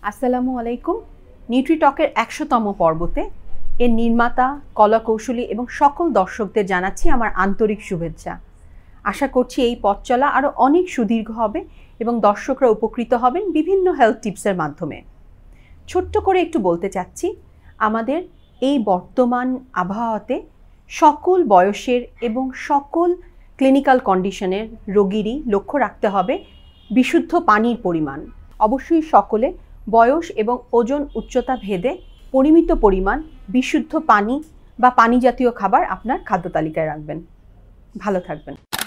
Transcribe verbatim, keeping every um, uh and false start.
আসসালামু আলাইকুম। নিউট্রিটকের একশোতম পর্বতে এর নির্মাতা, কলাকৌশলী এবং সকল দর্শকদের জানাচ্ছি আমার আন্তরিক শুভেচ্ছা। আশা করছি এই পথ চলা আরও অনেক সুদীর্ঘ হবে এবং দর্শকরা উপকৃত হবেন বিভিন্ন হেলথ টিপসের মাধ্যমে। ছোট্ট করে একটু বলতে চাচ্ছি, আমাদের এই বর্তমান আবহাওয়াতে সকল বয়সের এবং সকল ক্লিনিক্যাল কন্ডিশনের রোগীরই লক্ষ্য রাখতে হবে বিশুদ্ধ পানির পরিমাণ। অবশ্যই সকলে বয়স এবং ওজন উচ্চতা ভেদে পরিমিত পরিমাণ বিশুদ্ধ পানি বা পানি জাতীয় খাবার আপনার খাদ্য তালিকায় রাখবেন। ভালো থাকবেন।